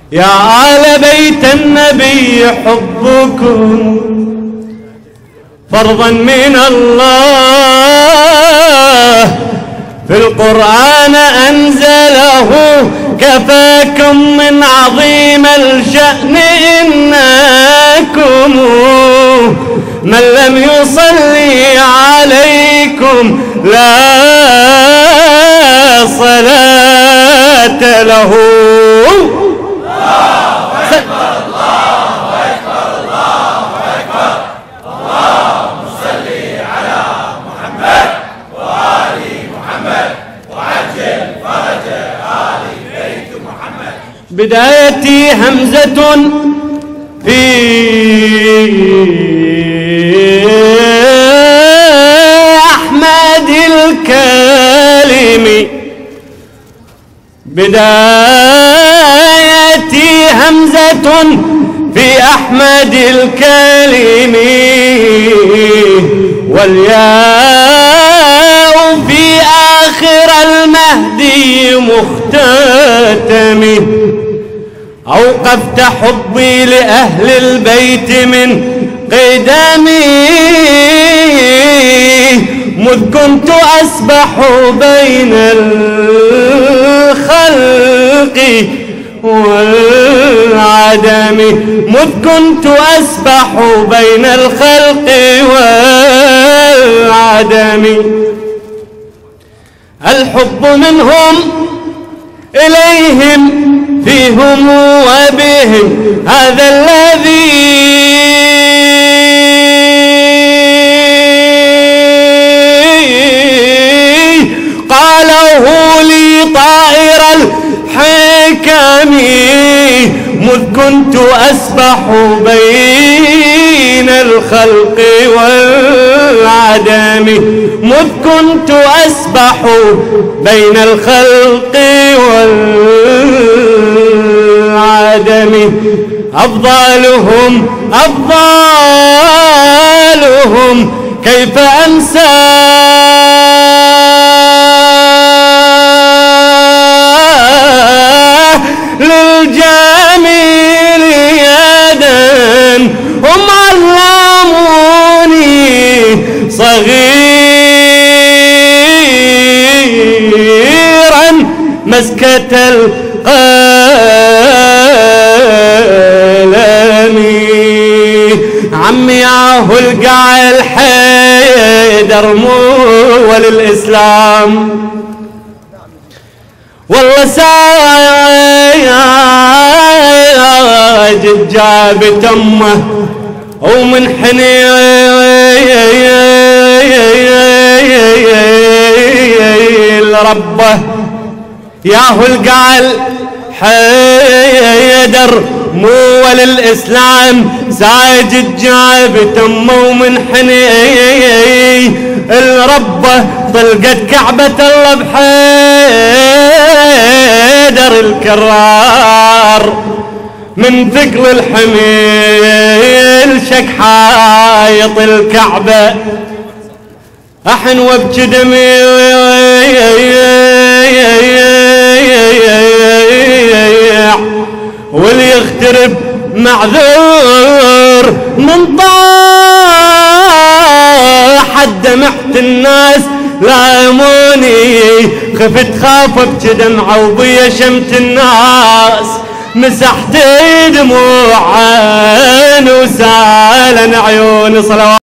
يا آل بيت النبي حبكم فرضا من الله في القرآن أنزله كفاكم من عظيم الشأن إنكم من لم يصلي عليكم لا صلاة له. بدايتي همزة في أحمد الكالم، بدايتي همزة في أحمد الكالم، والياء في آخر المهدي مختتم. أوقفت حبي لأهل البيت من قدمي مذ كنت أسبح بين الخلق والعدم، مذ كنت أسبح بين الخلق والعدم. الحب منهم إليهم فيهم وبهم هذا الذي قاله لي طائر الحكم مذ كنت أسبح بين الخلق والعدم، مذ كنت أسبح بين الخلق والعدم. أفضالهم أفضالهم كيف أنسى للجميل يدا هم علموني صغيرا مسكة القلم. عمي عاهو القع الحيدر مول الإسلام والله ساجد جابت أمه ومن حنين ربه ياهو القع حيدر مول الإسلام ساجد جابت أمه ومن حنين الربه طلقت كعبة الله بحيدر الكرار من ثقل الحميل شك حايط الكعبة أحن وابكي دمي واللي يغترب معذور من طاح دمعت الناس لاموني خفت خاف ابكي دمعة وبيا شمت الناس مسحت دموع عين وسالن عيون صلوات